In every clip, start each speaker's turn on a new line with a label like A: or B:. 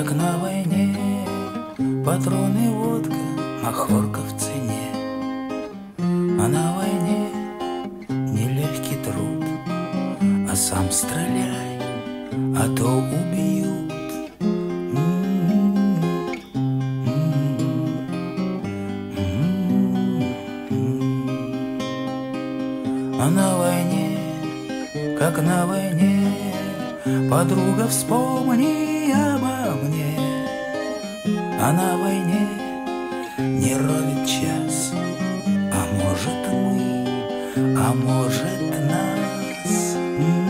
A: как на войне, патроны, водка, махорка в цене. А на войне нелегкий труд, а сам стреляй, а то убьют. А на войне, как на войне, подруга, вспомни обо мне. А на войне не ровен час, а может мы, а может нас.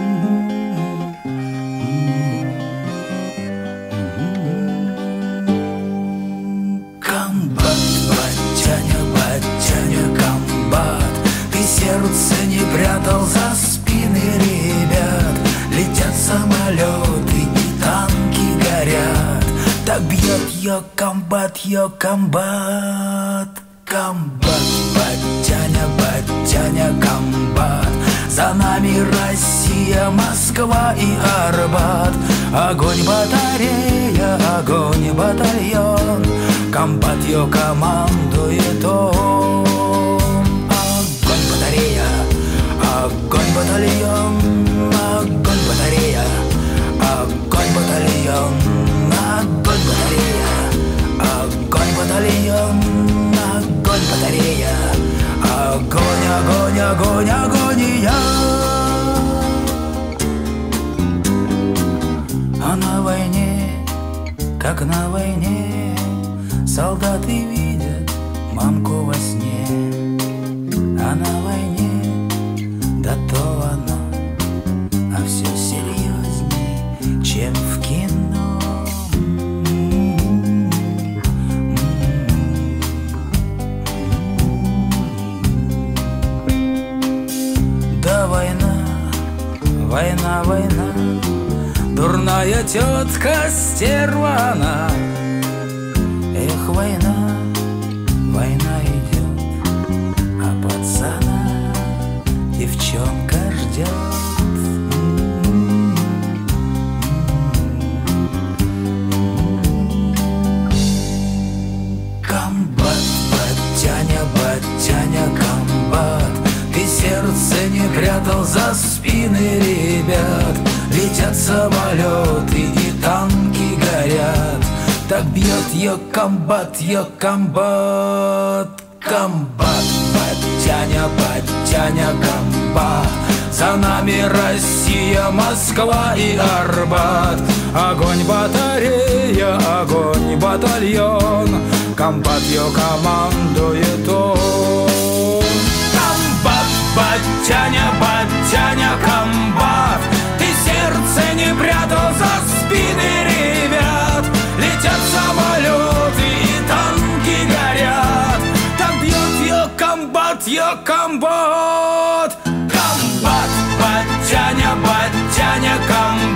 A: Комбат, батяня, комбат, ты сердце не прятал за спины ребят. Летят самолеты и танки горят. Так бьет ее комбат, комбат, батяня, комбат. За нами Россия, Москва и Арбат. Огонь батарея, огонь батальон, комбат ее командует он. Огонь батарея, огонь батальон, огонь батарея, огонь батальон, огонь батарея, огонь батальон, огонь батарея, огонь, огонь, огонь, агония. А на войне, как на войне, солдаты видят мамку во сне. А на войне, да то оно, а все серьезней, чем в кино. Да война, дурная тетка стерва она. Эх, война идет, а пацана девчонка ждет. Комбат, батяня, комбат, ты сердце не прятал за спины ребят. Летят самолеты и танки горят. Так бьет ее комбат, комбат, батяня, комбат. За нами Россия, Москва и Арбат. Огонь батарея, огонь батальон, комбат ее командует он. Комбат, батяня, комбат, ты сердце не прятал за спины ребят. Летят самолеты и танки горят. Так бьет ее комбат, комбат, батяня, комбат.